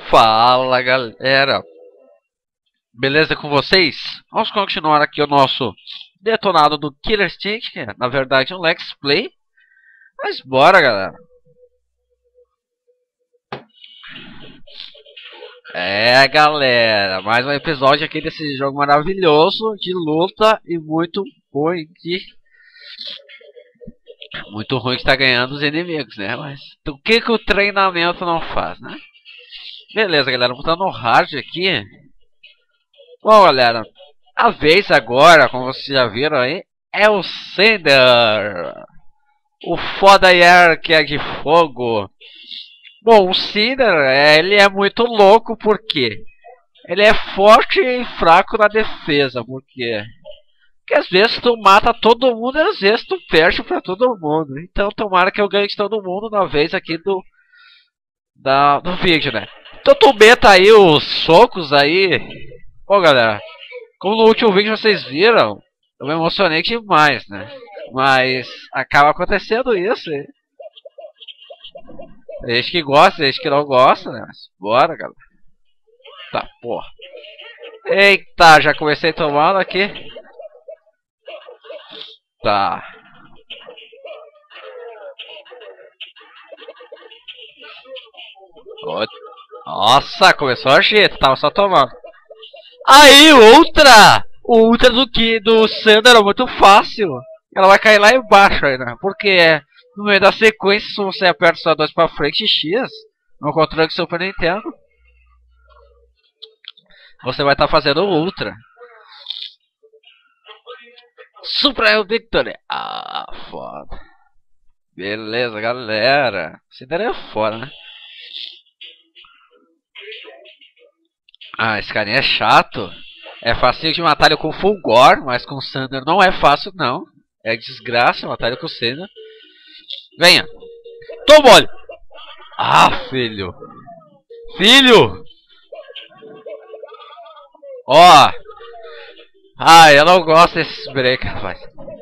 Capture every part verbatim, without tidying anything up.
Fala galera, beleza com vocês? Vamos continuar aqui o nosso detonado do Killer Instinct, que é, na verdade, um Let's Play. Mas bora galera. É galera, mais um episódio aqui desse jogo maravilhoso de luta e muito ruim de... Muito ruim que está ganhando os inimigos, né? Mas o que que o treinamento não faz, né? Beleza galera, botando no hard aqui. Bom galera, a vez agora, como vocês já viram aí, é o Cinder, o foda Air que é de fogo. Bom, o Cinder, ele é muito louco porque ele é forte e fraco na defesa, porque porque às vezes tu mata todo mundo e às vezes tu perde pra todo mundo. Então tomara que eu ganhe de todo mundo na vez aqui do, da, do vídeo, né? Então tu meta aí os socos aí. Bom galera, como no último vídeo vocês viram, eu me emocionei demais, né? Mas acaba acontecendo isso. Hein? Tem gente que gosta, tem gente que não gosta, né? Mas bora galera. Tá, porra. Eita, já comecei tomando aqui. Tá. Nossa, começou a jeito, tava só tomando. Aí, outra! O ultra do que do Cinder é muito fácil. Ela vai cair lá embaixo aí, né? Porque no meio da sequência, se você aperta só dois pra frente e X no controle do Super Nintendo, você vai estar tá fazendo o ultra. Super Victory! Ah, foda. Beleza, galera. Cinder é foda, né? Ah, esse carinha é chato. É fácil de matar ele com Fulgor, mas com Cinder não é fácil, não. É desgraça matar ele com Cinder. Venha! Toma olho! Ah, filho! Filho! Ó! Ah, eu não gosto desses break, rapaz.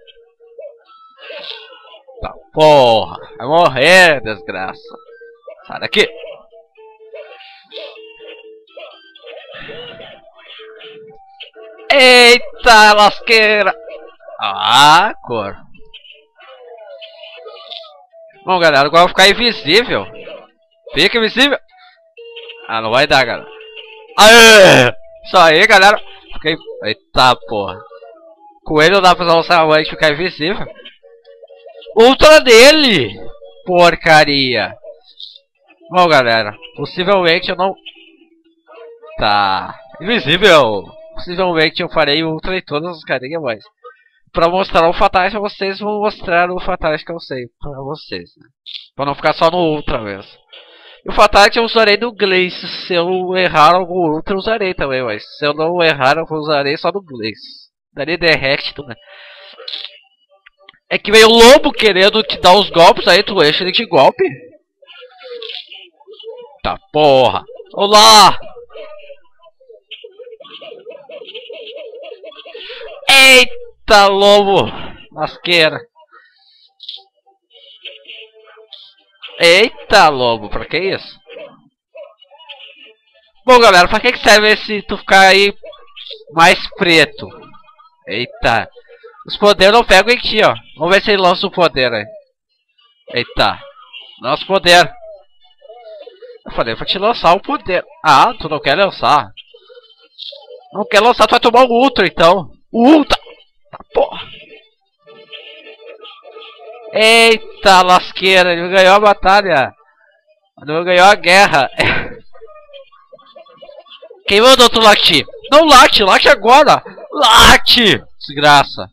Tá, porra! Vai morrer, desgraça. Sai daqui! Eita lasqueira! Ah, cor. Bom, galera, agora eu vou ficar invisível. Fica invisível. Ah, não vai dar, galera. Aê! Isso aí, galera. Fiquei... Eita, porra. Com ele não dá pra usar o e ficar invisível. Ultra dele! Porcaria. Bom, galera. Possivelmente eu não... Tá. Invisível. Possivelmente eu farei ultra em todas as carinhas, mas pra mostrar o Fatality pra vocês, vou mostrar o Fatality que eu sei pra vocês, né? Pra não ficar só no ultra mesmo. E o Fatality eu usarei no Glaze. Se eu errar algum ultra eu usarei também, mas se eu não errar eu usarei só no Glaze. Daria derrete também. É que veio o lobo querendo te dar os golpes, aí tu enche ele de golpe. Tá porra. Olá! Eita, lobo! Lasqueira! Eita, lobo! Pra que isso? Bom, galera, pra que serve esse tu ficar aí mais preto? Eita! Os poderes não pegam em ti, ó. Vamos ver se ele lança o poder aí. Eita! Lança o poder! Eu falei pra te lançar o poder. Ah, tu não quer lançar? Não quer lançar, tu vai tomar o ultra então. O ultra! Tá, porra! Eita lasqueira, ele ganhou a batalha. Ele ganhou a guerra. Quem mandou tu latir? Não late, late agora! Late! Desgraça.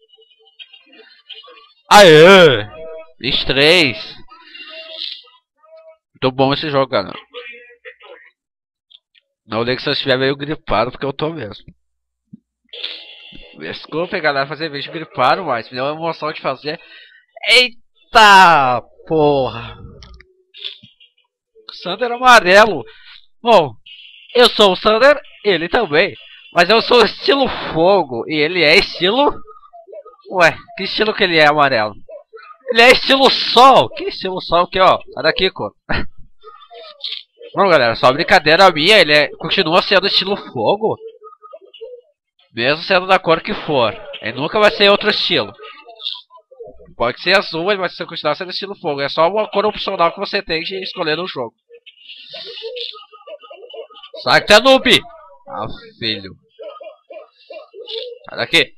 Aê! vinte e três. Muito bom esse jogo, galera. Não ligue se eu estiver meio gripado, porque eu tô mesmo. Desculpa, galera, fazer vídeo gripado, mas me deu uma emoção de fazer. Eita, porra. Cinder amarelo. Bom, eu sou o Cinder, ele também. Mas eu sou estilo fogo e ele é estilo... Ué, que estilo que ele é amarelo? Ele é estilo sol. Que estilo sol que, ó? Sai daqui, cor. Bom, galera, só brincadeira minha, ele é, continua sendo estilo fogo. Mesmo sendo da cor que for. Ele nunca vai ser outro estilo. Pode ser azul, ele vai continuar sendo estilo fogo. É só uma cor opcional que você tem de escolher no jogo. Sai que tu é noob! Ah, filho. Sai daqui.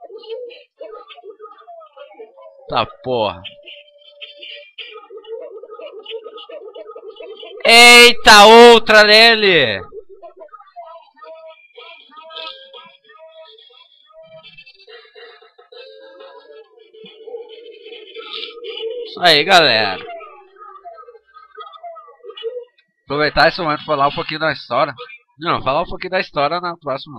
Tá, porra. Eita, outra nele! Isso aí, galera. Aproveitar esse momento para falar um pouquinho da história. Não, falar um pouquinho da história na próxima.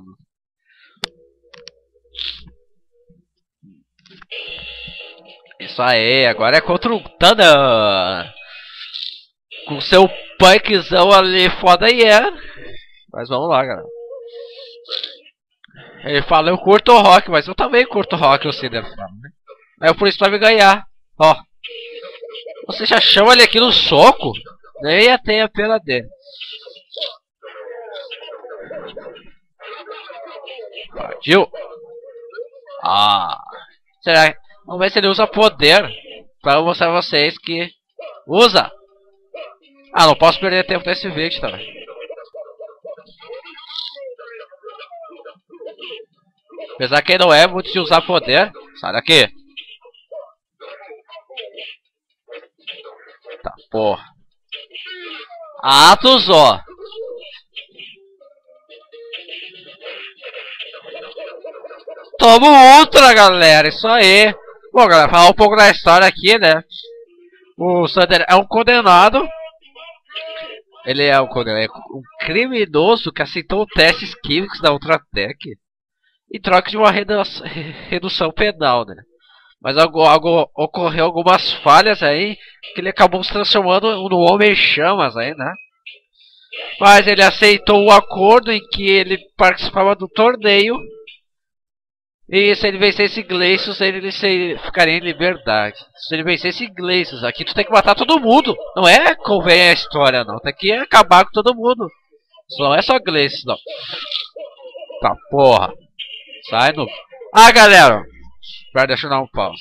Isso aí, agora é contra o Thunder. Com seu punkzão ali foda e é. Mas vamos lá, galera. Ele fala, eu curto rock, mas eu também curto rock, você deve falar, né? É por isso que vai me ganhar. Ó. Você já chama ele aqui no soco? Nem ia ter a pena dele. Partiu. Ah. Será? Vamos ver se ele usa poder. Pra mostrar a vocês que usa. Ah, não posso perder tempo nesse vídeo também. Apesar que ele não é muito de usar poder. Sai daqui. Tá, porra. Atos, ó. Toma ultra, galera. Isso aí. Bom, galera, falar um pouco da história aqui, né? O Thunder é um condenado. Ele é um condenado, um criminoso que aceitou testes químicos da Ultratech em troca de uma redução penal, né? Mas algo, algo, ocorreu algumas falhas aí que ele acabou se transformando no Homem-Chamas aí, né? Mas ele aceitou o acordo em que ele participava do torneio. E se ele vencesse Glacius, ele se, ficaria em liberdade. Se ele vencesse Glacius, aqui tu tem que matar todo mundo. Não é convém a história, não. Tem que acabar com todo mundo. Isso não é só Glacius, não. Tá, porra. Sai no... Ah, galera. Espera, deixa eu dar um pause.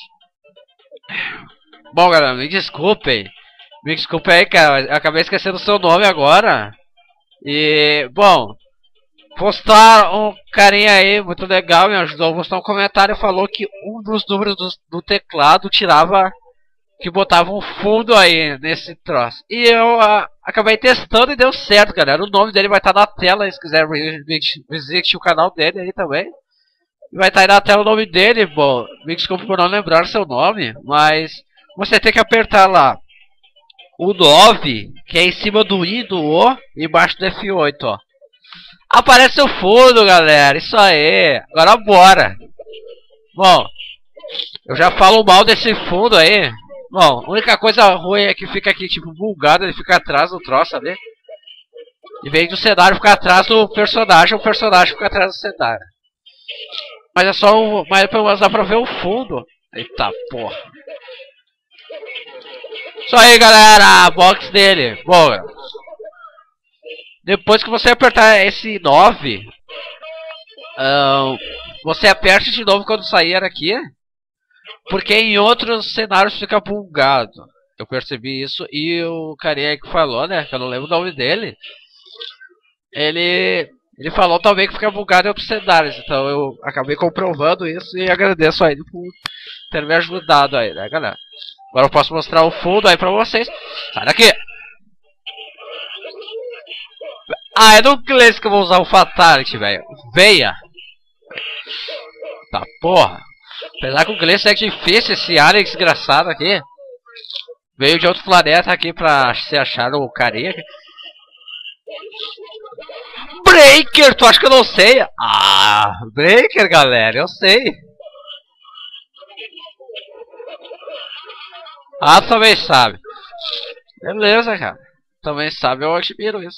Bom, galera, me desculpem. Me desculpem aí, cara. Eu acabei esquecendo o seu nome agora. E, bom... Postar um carinha aí, muito legal, me ajudou a postar um comentário. Falou que um dos números do, do teclado tirava, que botava um fundo aí nesse troço. E eu a, acabei testando e deu certo, galera. O nome dele vai estar na tela, se quiser visitar o canal dele aí também. Vai estar aí na tela o nome dele. Bom, me desculpe por não lembrar seu nome, mas você tem que apertar lá o nove, que é em cima do I, do O, e embaixo do F oito, ó. Aparece o fundo, galera. Isso aí. Agora bora. Bom, eu já falo mal desse fundo aí. Bom, a única coisa ruim é que fica aqui, tipo, bugado. Ele fica atrás do troço ali. Em vez do cenário ficar atrás do personagem, o personagem fica atrás do cenário. Mas é só um... Mas pelo menos dá pra ver o fundo. Eita porra. Isso aí, galera. Box dele. Boa. Depois que você apertar esse nove, uh, você aperte de novo quando sair aqui, porque em outros cenários fica bugado. Eu percebi isso e o carinha que falou, né, que eu não lembro o nome dele, ele, ele falou também que fica bugado em outros cenários. Então eu acabei comprovando isso e agradeço a ele por ter me ajudado aí, né, galera. Agora eu posso mostrar o fundo aí pra vocês. Sai daqui! Ah, é no inglês que eu vou usar o Fatality, velho. Veia. Tá, porra. Apesar que o inglês é difícil, esse alien desgraçado aqui. Veio de outro planeta aqui pra se achar o carinha. Breaker, tu acha que eu não sei? Ah, Breaker, galera, eu sei. Ah, também sabe. Beleza, cara. Também sabe, eu admiro isso.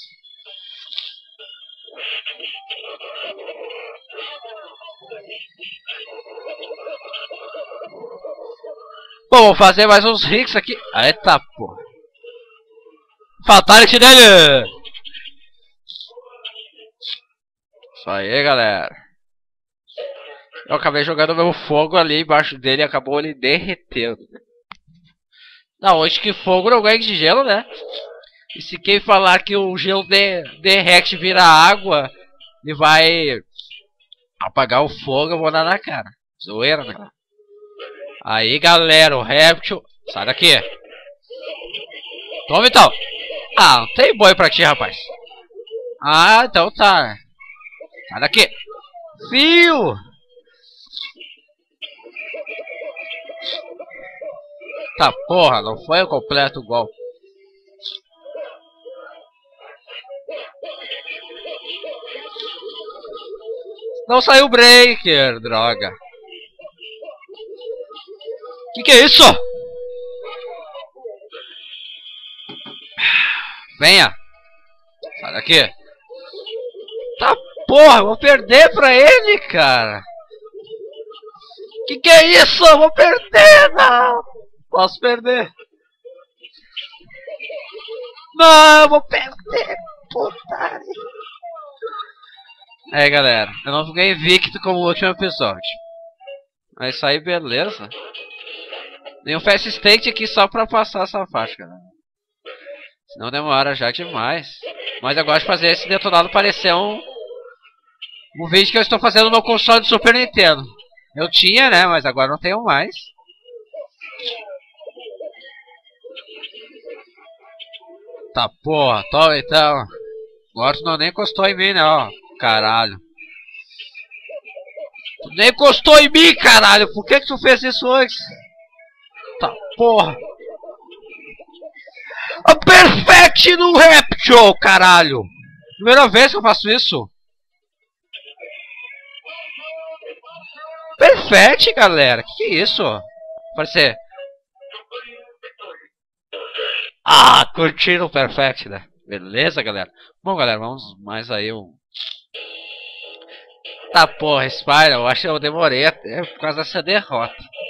Bom, vou fazer mais uns hits aqui. Eita, porra. Fatality dele! Isso aí, galera. Eu acabei jogando meu fogo ali embaixo dele e acabou ele derretendo. Não, hoje que fogo não ganha de gelo, né? E se quem falar que o gelo de, derrete e vira água e vai apagar o fogo, eu vou dar na cara. Zoeira, né? Aí, galera, o réptil... Sai daqui. Toma então. Ah, não tem boi pra ti, rapaz. Ah, então tá. Sai daqui. Fio. Tá, porra, não foi o completo golpe. Não saiu o breaker, droga. Que que é isso? Venha. Sai daqui. Tá, porra, eu vou perder pra ele, cara. Que que é isso? Eu vou perder, não. Posso perder. Não, eu vou perder. Putaria. É, galera, eu não fiquei invicto como o último episódio. Mas isso aí, beleza. Tem um fast state aqui só pra passar essa faixa, galera. Senão demora já demais. Mas eu gosto de fazer esse detonado parecer um... Um vídeo que eu estou fazendo no meu console do Super Nintendo. Eu tinha, né, mas agora não tenho mais. Tá, porra, toma então. Agora tu não nem encostou em mim, né, ó. Caralho. Tu nem encostou em mim, caralho. Por que que tu fez isso antes? Tá, porra. A Perfect no Rapture, caralho. Primeira vez que eu faço isso. Perfect, galera. Que que é isso? Parece... Ah, curtiram o Perfect, né? Beleza, galera? Bom, galera, vamos mais aí um... Tá, porra, Spyro, eu acho que eu demorei até por causa dessa derrota.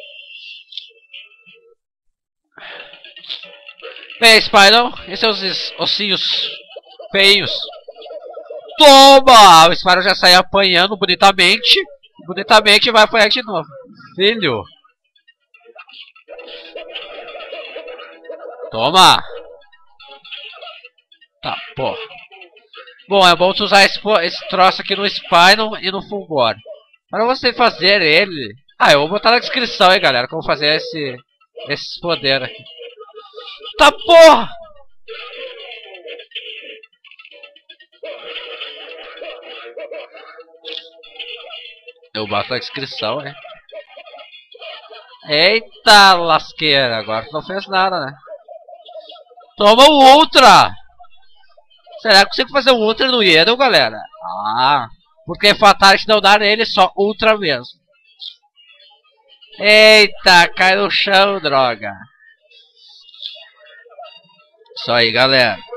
Bem, Spyro, esses são os ossinhos feios. Toma! O Spyro já saiu apanhando bonitamente. Bonitamente vai apanhar de novo. Filho. Toma! Tá, porra. Bom, é bom tu usar esse, esse troço aqui no Spyro e no Fulgore. Para você fazer ele... Ah, eu vou botar na descrição aí, galera, como fazer esse... Esses poderes aqui. Tá, porra! Eu boto na descrição, né? Eita lasqueira, agora tu não fez nada, né? Toma o Ultra! Será que eu consigo fazer um Ultra no Yedon, galera? Ah, porque Fatality não dá nele, só Ultra mesmo. Eita, cai no chão, droga. Isso aí, galera.